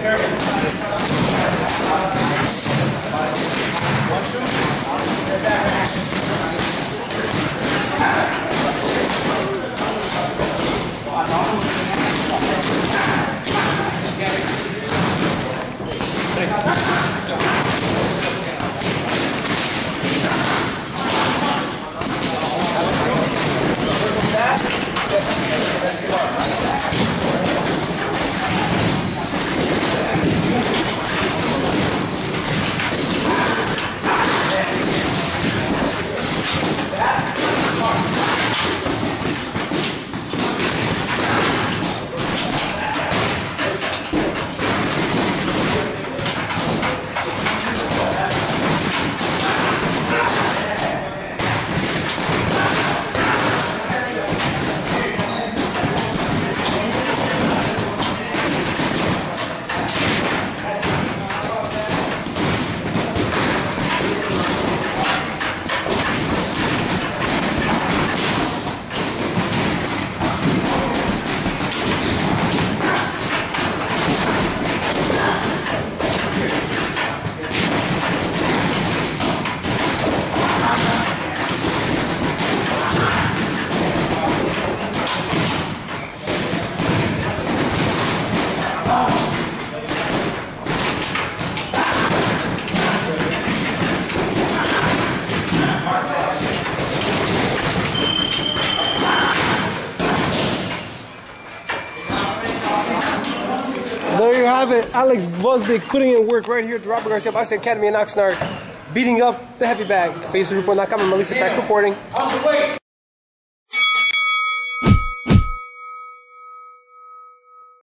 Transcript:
There you have it, Alex Gvozdyk putting in work right here at the Robert Garcia Boxing Academy in Oxnard, beating up the heavy bag. FaceReport.com and Melissa back reporting.